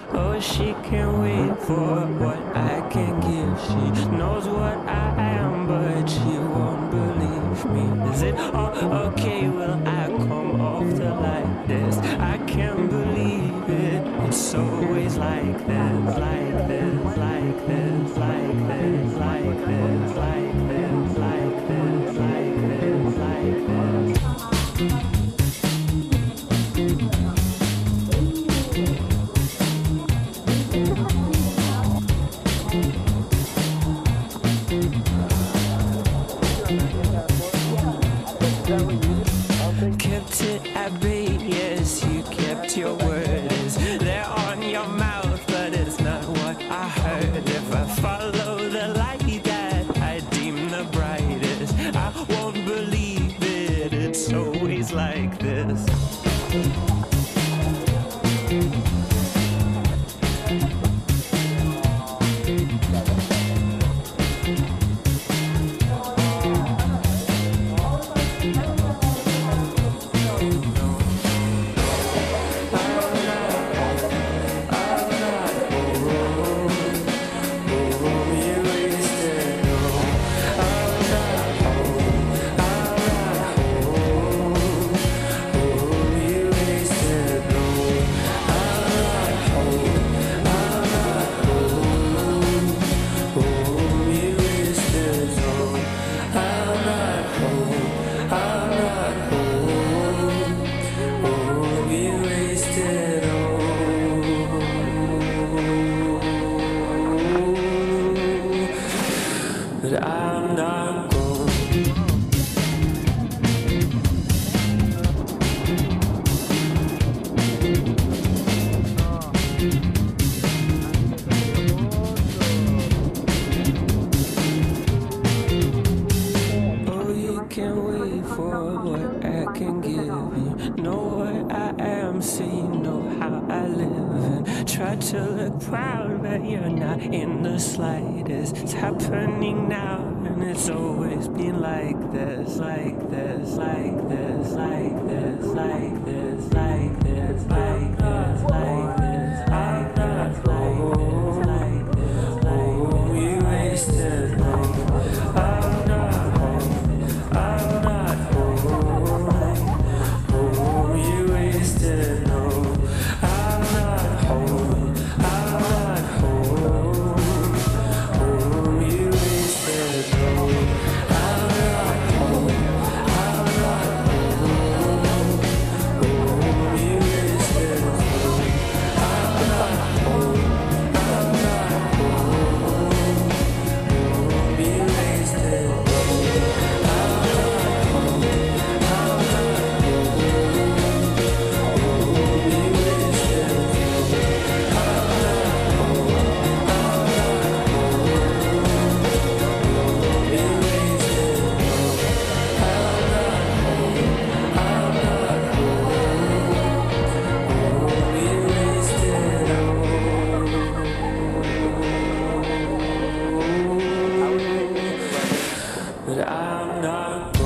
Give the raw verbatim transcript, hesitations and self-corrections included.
Oh, she can't wait for what I can give. She knows what I am, but she won't believe me. Is it all okay? Will I come off the like this? I can't believe it. It's always like this, like this, like this, like this, like this, like this, like this, like this, like this. Kept it at bay, yes, you kept your word. Is there on your mouth, but it's not what I heard. If I follow the light that I deem the brightest, I won't believe it, it's always like this. But I'm not gone. Oh, you can't wait for what I can give you. Know what I am, so you know how I live. And try to look proud, but you're not in the slightest. It's happening now, and it's always been like this, like this, like this, like this, like this, like this, like this, like this, like this, like this, like this, like this. We wasted love. I'm not home. I'm not home. Oh, you wasted love. I'm not home. I'm not home. Oh, you wasted love. I'm not home. I'm not home. Oh, you wasted love. I'm not home. I'm not home. Oh, you wasted love. But I'm not